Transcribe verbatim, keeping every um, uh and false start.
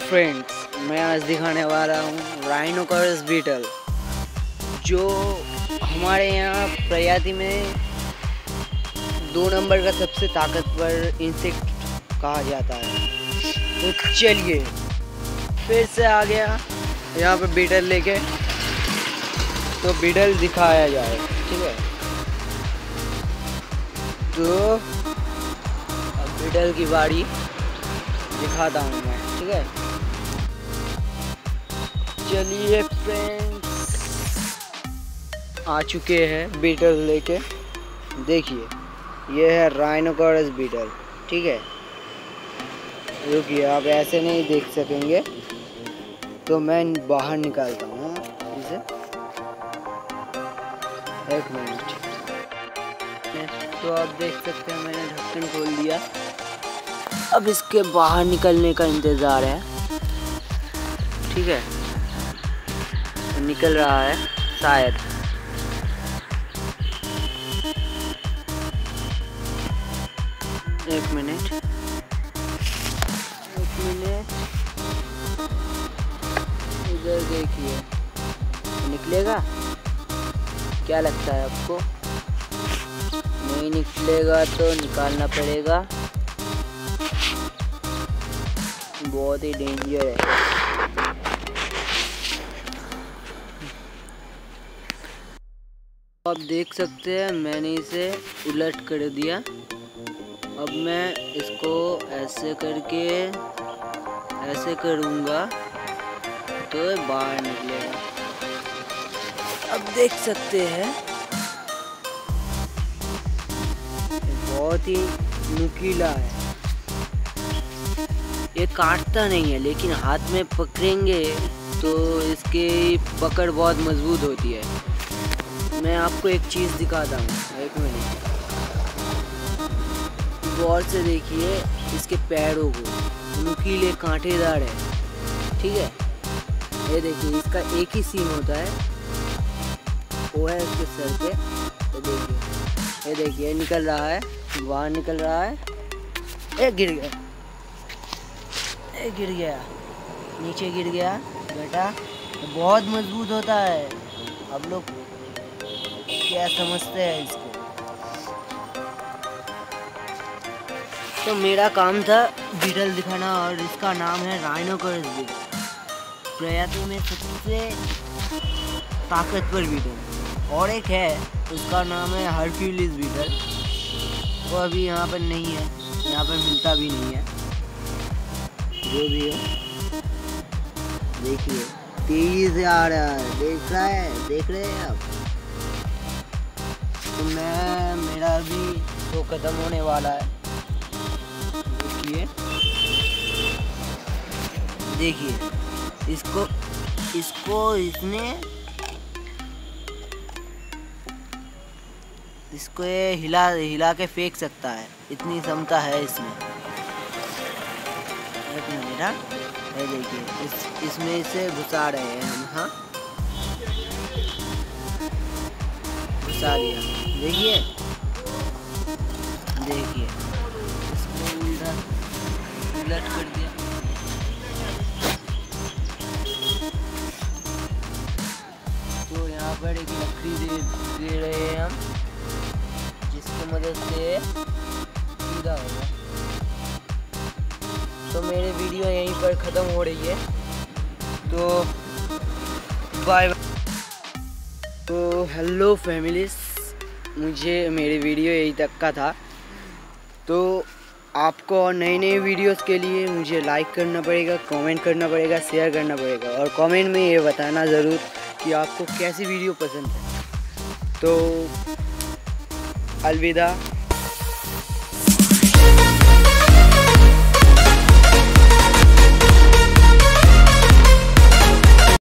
Friends, मैं आज दिखाने वाला हूँ राइनोकोरस बीटल, जो हमारे यहाँ प्रजाति में दो नंबर का सबसे ताकतवर इंसेक्ट कहा जाता है। तो चलिए फिर से आ गया यहाँ पे बीटल लेके, तो बीटल दिखाया जाए, ठीक है। तो अब बीटल की बारी दिखाता हूँ मैं, ठीक है। चलिए फ्रेंड्स, आ चुके हैं बीटल लेके। देखिए ये है राइनोकोरस बीटल, ठीक है। रुकिए, आप ऐसे नहीं देख सकेंगे, तो मैं बाहर निकालता हूँ इसे। एक मिनट। तो आप देख सकते हैं मैंने ढक्कन खोल दिया, अब इसके बाहर निकलने का इंतज़ार है, ठीक है। निकल रहा है शायद। एक मिनट एक मिनट इधर देखिए, निकलेगा क्या लगता है आपको? नहीं निकलेगा तो निकालना पड़ेगा, बहुत ही डेंजर है। आप देख सकते हैं मैंने इसे उलट कर दिया। अब मैं इसको ऐसे करके ऐसे करूँगा तो बाहर निकलेगा। अब देख सकते हैं बहुत ही नुकीला है, ये काटता नहीं है, लेकिन हाथ में पकड़ेंगे तो इसकी पकड़ बहुत मजबूत होती है। मैं आपको एक चीज़ दिखाता हूँ, एक मिनट, गौर से देखिए इसके पैरों को, नुकीले कांटेदार है, ठीक है। ये देखिए इसका एक ही सीन होता है, वो है इसके सर पे। ये देखिए ये देखिए निकल रहा है, बाहर निकल रहा है। ए गिर गया, ए गिर गया, नीचे गिर गया बेटा। बहुत मजबूत होता है, आप लोग क्या समझते हैं इसको? तो मेरा काम था बीटल दिखाना, और इसका नाम है राइनोकोरस बीटल, प्रजाति में सबसे ताकतवर बीटल। और एक है उसका नाम है हरक्यूलिस बीटल, वो अभी यहाँ पर नहीं है, यहाँ पर मिलता भी नहीं है। जो भी हो, देखिए तेजी से आ रहा है, देख रहा है, देख रहे हैं आप। तो मैं मेरा अभी तो ख़त्म होने वाला है। देखिए देखिए इसको इसको इसने इसको ये हिला हिला के फेंक सकता है, इतनी क्षमता है इसमें। एक मिनट, हाँ, ये देखिए इस इसमें इसे घुसा रहे हैं हम। हाँ, घुसा दिया, देखिए देखिए इसको उल्टा उलट कर दिया। तो यहाँ पर एक लकड़ी दे, दे रहे हैं हम, जिसकी मदद से सीधा होगा। तो मेरी वीडियो यहीं पर ख़त्म हो रही है, तो बाय। तो हेलो फैमिलीज, मुझे मेरी वीडियो यही तक का था। तो आपको और नई नई वीडियोस के लिए मुझे लाइक करना पड़ेगा, कमेंट करना पड़ेगा, शेयर करना पड़ेगा, और कमेंट में ये बताना ज़रूर कि आपको कैसी वीडियो पसंद है। तो अलविदा।